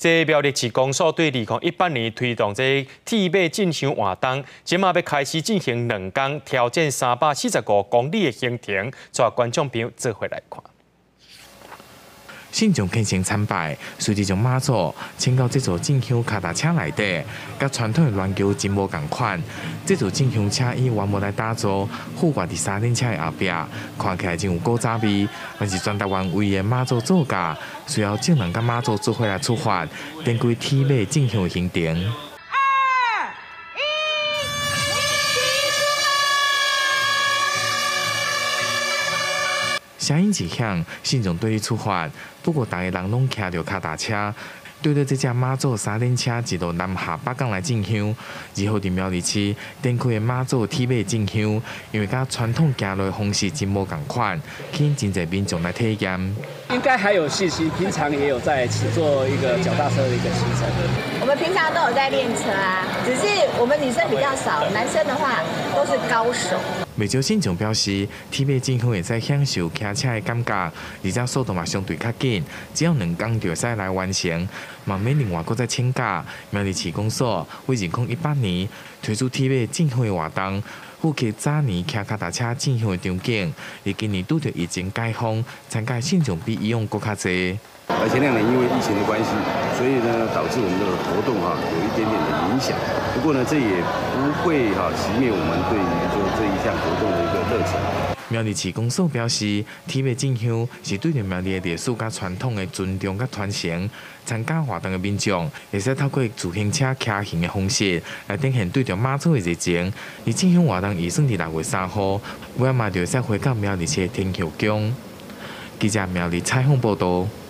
这苗栗市公所对2018年推动这铁马进香活动，即马要开始进行2天挑战345公里的行程，带观众朋友做回来看。 信众虔诚参拜，随即将马祖请到这座进香脚踏车内底，甲传统的銮桥真无共款。这座进香车以原木来打造，覆盖伫3轮车的后壁，看起来真有古早味。但是全台湾唯一的马祖座驾，需要正人甲马祖做伙来出发，展开铁马进香的行程。 声音一响，信众对伊出发。不过，大家人拢骑着脚踏车，对着这只马祖3轮车一路南下北港来进香。2号伫苗栗市展开的马祖铁马进香，因为甲传统行路的方式真无共款，吸引真侪民众来体验。 应该还有信心，平常也有在做一个脚踏车的一个行程。 我们平常都有在练车啊，只是我们女生比较少，男生的话都是高手。 未少信众表示，铁马进香会使享受骑车的感觉，而且速度嘛相对较紧，只要2天就会使来完成，嘛免另外搁再请假。苗栗市公所为2018年推出铁马进香的活动，复刻早年骑脚踏车进香的场景，而今年拄着疫情解封，参加信众比以往搁较侪。 而前2年因为疫情的关系，所以呢导致我们的活动有一点点的影响。不过呢，这也不会熄灭我们对于这一项活动的一个热情。 苗栗市公所表示，铁马进香是对着苗栗的历史甲传统的尊重甲传承。参加活动的民众会使透过自行车骑行的方式来展现对着马祖的热情。而进香活动预算伫6月3号，尾仔嘛就会使回到苗栗市的天后宫。记者苗栗采访报道。